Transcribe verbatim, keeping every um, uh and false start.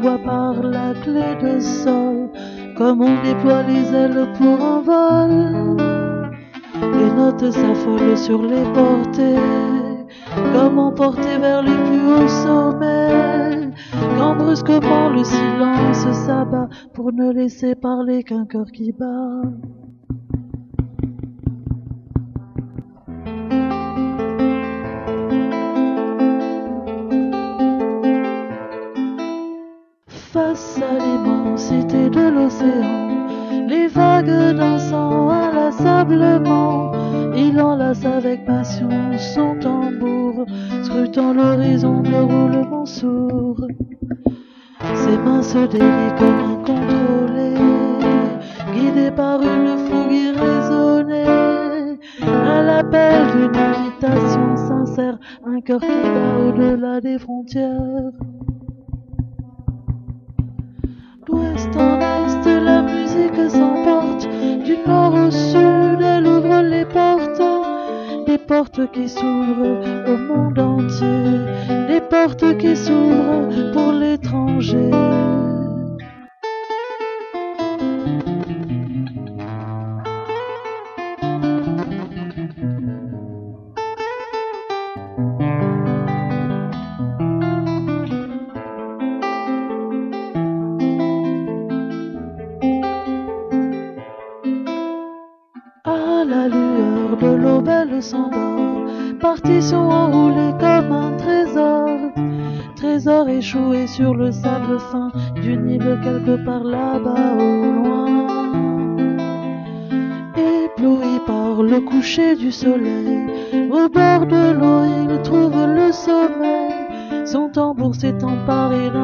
voit par la clé de sol, comme on déploie les ailes pour un vol. Les notes s'affolent sur les portées, comme emportées vers les plus hauts sommets, quand brusquement le silence s'abat pour ne laisser parler qu'un cœur qui bat. Face à l'immensité de l'océan, les vagues dansant inlassablement, il enlace avec passion son tambour, scrutant l'horizon de roulement sourd. Ses mains se délient comme incontrôlées, guidées par une fougue irraisonnée, à l'appel d'une invitation sincère, un cœur qui bat au-delà des frontières. D'ouest en est, la musique s'emporte, du nord au sud, elle ouvre les portes, des portes qui s'ouvrent au monde entier, des portes qui s'ouvrent pour l'étranger. À la lueur de l'aube, elle s'endort, partition enroulée comme un trésor, trésor échoué sur le sable fin d'une île quelque part là-bas au loin. Ébloui par le coucher du soleil, au bord de l'eau il trouve le sommeil, son tambour s'est emparé d'un